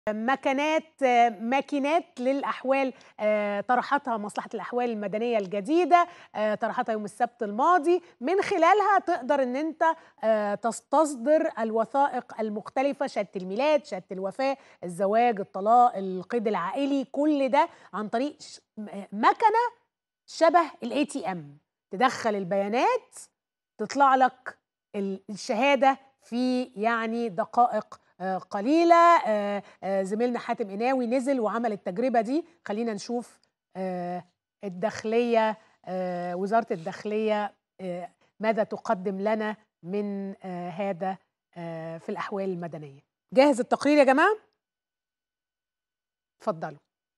ماكينات للأحوال، طرحتها مصلحة الأحوال المدنية الجديدة، طرحتها يوم السبت الماضي. من خلالها تقدر إن أنت تستصدر الوثائق المختلفة، شهادة الميلاد، شهادة الوفاة، الزواج، الطلاق، القيد العائلي، كل ده عن طريق مكنة شبه الATM. تدخل البيانات تطلع لك الشهادة في يعني دقائق قليلة. زميلنا حاتم قناوي نزل وعمل التجربة دي. خلينا نشوف الداخلية، وزارة الداخلية ماذا تقدم لنا من هذا في الأحوال المدنية. جاهز التقرير يا جماعة؟ اتفضلوا.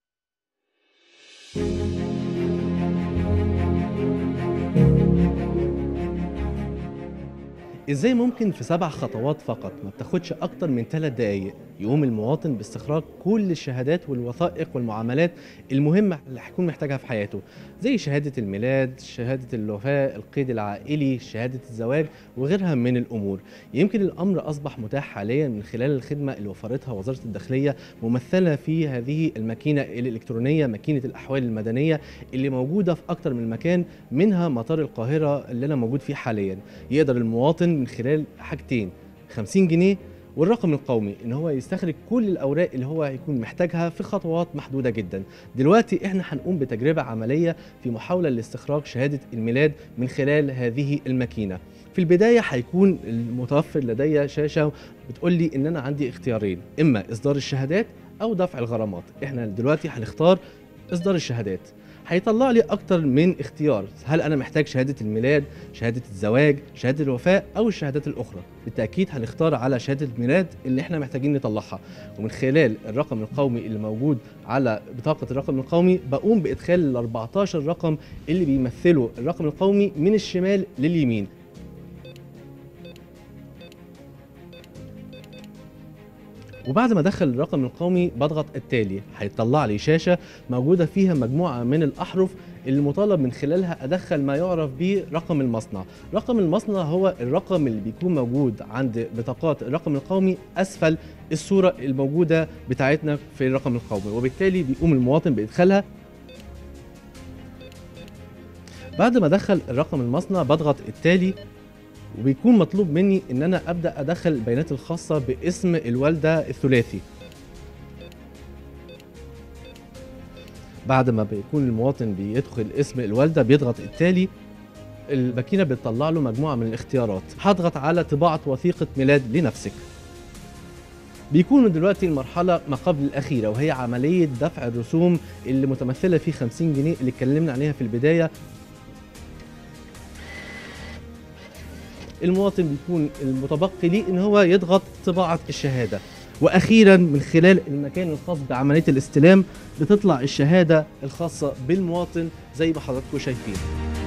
إزاي ممكن في 7 خطوات فقط ما بتاخدش أكتر من 3 دقايق يقوم المواطن باستخراج كل الشهادات والوثائق والمعاملات المهمة اللي هيكون محتاجها في حياته، زي شهادة الميلاد، شهادة الوفاة، القيد العائلي، شهادة الزواج وغيرها من الأمور. يمكن الأمر أصبح متاح حاليا من خلال الخدمة اللي وفرتها وزارة الداخلية، ممثلة في هذه الماكينة الإلكترونية، ماكينة الأحوال المدنية اللي موجودة في أكتر من مكان، منها مطار القاهرة اللي أنا موجود فيه حاليا. يقدر المواطن من خلال حاجتين، 50 جنيه والرقم القومي، ان هو يستخرج كل الاوراق اللي هو هيكون محتاجها في خطوات محدوده جدا. دلوقتي احنا هنقوم بتجربه عمليه في محاوله لاستخراج شهاده الميلاد من خلال هذه الماكينه. في البدايه هيكون المتوفر لدي شاشه بتقول لي ان انا عندي اختيارين، اما اصدار الشهادات او دفع الغرامات. احنا دلوقتي هنختار اصدار الشهادات. هيطلع لي اكتر من اختيار، هل انا محتاج شهاده الميلاد، شهاده الزواج، شهاده الوفاه او الشهادات الاخرى. بالتاكيد هنختار على شهاده الميلاد اللي احنا محتاجين نطلعها، ومن خلال الرقم القومي اللي موجود على بطاقه الرقم القومي بقوم بادخال ال 14 رقم اللي بيمثلوا الرقم القومي من الشمال لليمين. وبعد ما ادخل الرقم القومي بضغط التالي، هيطلع لي شاشه موجوده فيها مجموعه من الاحرف اللي مطالب من خلالها ادخل ما يعرف به رقم المصنع. رقم المصنع هو الرقم اللي بيكون موجود عند بطاقات الرقم القومي اسفل الصوره الموجوده بتاعتنا في الرقم القومي، وبالتالي بيقوم المواطن بادخالها. بعد ما ادخل الرقم المصنع بضغط التالي، وبيكون مطلوب مني ان انا ابدا ادخل البيانات الخاصه باسم الوالده الثلاثي. بعد ما بيكون المواطن بيدخل اسم الوالده بيضغط التالي، الماكينه بتطلع له مجموعه من الاختيارات. هضغط على طباعه وثيقه ميلاد لنفسك. بيكون دلوقتي المرحله ما قبل الاخيره، وهي عمليه دفع الرسوم اللي متمثله في 50 جنيه اللي اتكلمنا عليها في البدايه. المواطن بيكون المتبقي ليه ان هو يضغط طباعه الشهاده، واخيرا من خلال المكان الخاص بعمليه الاستلام بتطلع الشهاده الخاصه بالمواطن زي ما حضراتكم شايفين.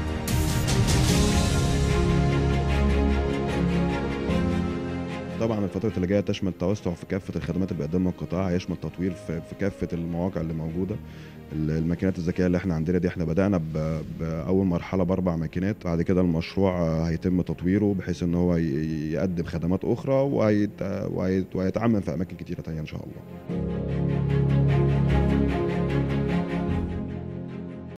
طبعا الفترة اللي جاية تشمل توسع في كافة الخدمات اللي بيقدمها القطاع، هيشمل تطوير في كافة المواقع اللي موجودة. الماكينات الذكية اللي احنا عندنا دي احنا بدأنا بأول مرحلة ب4 ماكينات، بعد كده المشروع هيتم تطويره بحيث ان هو يقدم خدمات أخرى وهيتعمم في أماكن كتيرة تانية إن شاء الله.